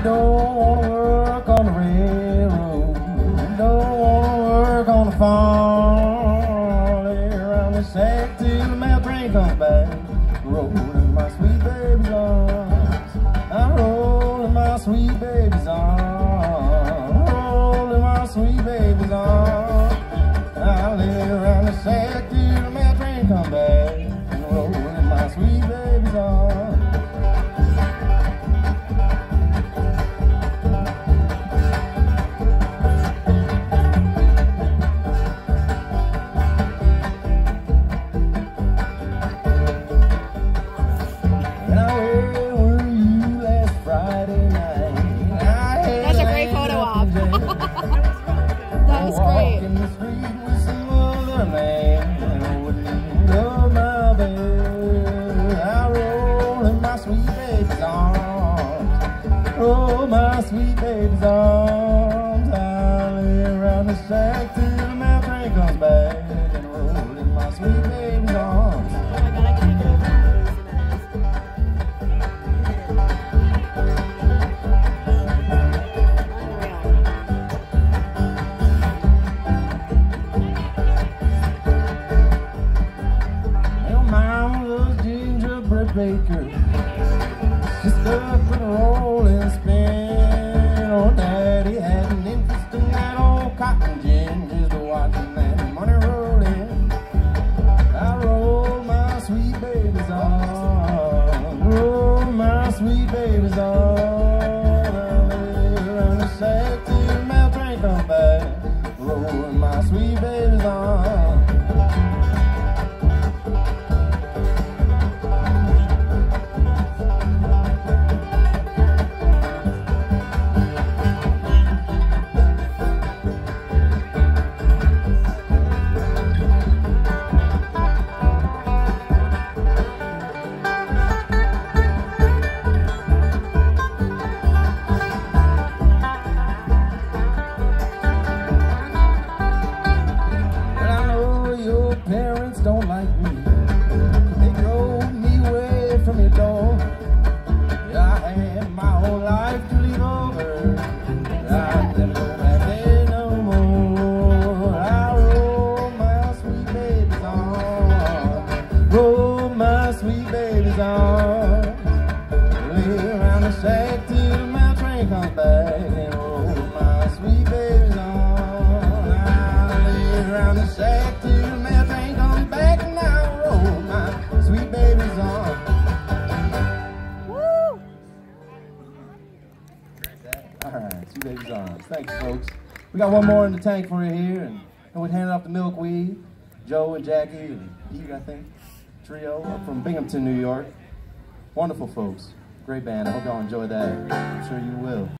don't wanna work on the railroad, don't wanna work on the farm. Lay around the shack till the mail train comes back, rolling my sweet baby's arms. I'm rolling my sweet baby's arms, rolling my sweet baby's arms. I lay around the shack till the mail train comes back, rolling my sweet baby's arms. That's a great photo op. That was great. In the street with some other man, wouldn't love my bed. I roll in my sweet baby's arms, roll my sweet baby's arms. I lay around the shack till the mail train comes back, and roll in my sweet baby's arms. Oh my God, I can't get over that. Baker, she stuck with a rolling spin. Oh, Daddy had an interest in that old cotton gin, just watching that money roll in. I roll my sweet baby's arms, roll my sweet baby's arms. I lay around the shack till the mail train comes back, rolling my sweet baby's arms. Parents don't like me, they drove me away from your door. Yeah, I had my whole life to leave over, I never go back there no more. I roll my sweet baby's arms, roll my sweet baby's arms. Lay around the shack till the mail train comes back, and roll my sweet baby's arms. I lay around the shack till the mail train comes back, and I roll my sweet baby's arms. Woo! All right, sweet baby's arms. Thanks, folks. We got one more in the tank for you here, and we're handing off the milkweed. Joe and Jackie and Pete, I think, trio up from Binghamton, New York. Wonderful folks. Great band. I hope y'all enjoy that. I'm sure you will.